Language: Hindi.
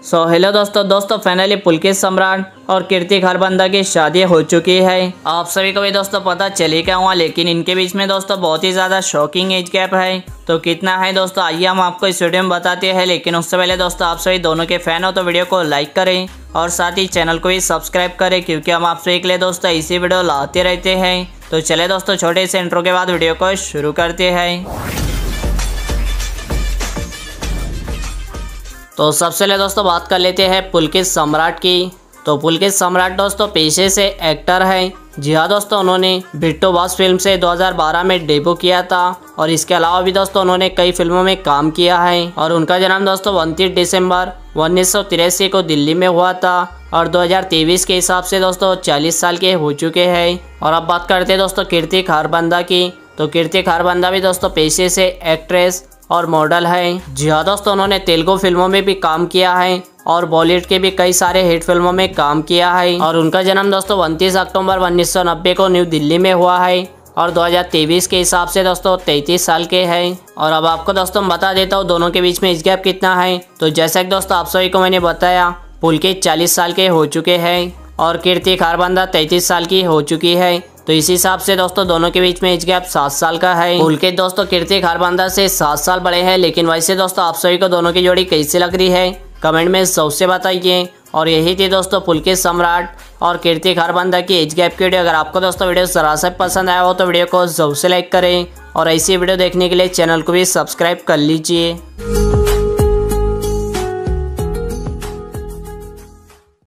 हेलो दोस्तों फाइनली पुलकित सम्राट और कीर्ति खरबंदा की शादी हो चुकी है। आप सभी को भी दोस्तों पता चली क्या हुआ, लेकिन इनके बीच में दोस्तों बहुत ही ज़्यादा शॉकिंग एज गैप है। तो कितना है दोस्तों, आइए हम आपको इस वीडियो में बताते हैं। लेकिन उससे पहले दोस्तों आप सभी दोनों के फैन हो तो वीडियो को लाइक करें और साथ ही चैनल को भी सब्सक्राइब करें, क्योंकि हम आप सभी के लिए दोस्तों इसी वीडियो लाते रहते हैं। तो चले दोस्तों, छोटे से इंट्रो के बाद वीडियो को शुरू करते हैं। तो सबसे पहले दोस्तों बात कर लेते हैं पुलकित सम्राट की। तो पुलकित सम्राट दोस्तों पेशे से एक्टर है। जी हाँ दोस्तों, उन्होंने बिट्टू बॉस फिल्म से 2012 में डेब्यू किया था और इसके अलावा भी दोस्तों उन्होंने कई फिल्मों में काम किया है। और उनका जन्म दोस्तों 29 दिसंबर 1983 को दिल्ली में हुआ था और 2023 के हिसाब से दोस्तों 40 साल के हो चुके हैं। और अब बात करते हैं दोस्तों कीर्ति खरबंदा की। तो कीर्ति खरबंदा भी दोस्तों पेशे से एक्ट्रेस और मॉडल है। जी हाँ दोस्तों, उन्होंने तेलुगु फिल्मों में भी काम किया है और बॉलीवुड के भी कई सारे हिट फिल्मों में काम किया है। और उनका जन्म दोस्तों 29 अक्टूबर 1990 को न्यू दिल्ली में हुआ है और 2023 के हिसाब से दोस्तों 33 साल के हैं। और अब आपको दोस्तों बता देता हूँ दोनों के बीच में एज गैप कितना है। तो जैसा कि दोस्तों आप सभी को मैंने बताया, पुलकित 40 साल के हो चुके हैं और कीर्ति खरबंदा 33 साल की हो चुकी है। तो इस हिसाब से दोस्तों दोनों के बीच में एज गैप 7 साल का है। पुलकित दोस्तों कीर्ति खरबंदा से 7 साल बड़े हैं। लेकिन वैसे दोस्तों आप सभी को दोनों की जोड़ी कैसी लग रही है कमेंट में सबसे बताइए। और यही थी दोस्तों पुलकित सम्राट और कीर्ति खरबंदा की एज गैप की वीडियो। अगर आपको दोस्तों वीडियो जरा सा पसंद आया हो तो वीडियो को जरूर से लाइक करें और ऐसी वीडियो देखने के लिए चैनल को भी सब्सक्राइब कर लीजिए।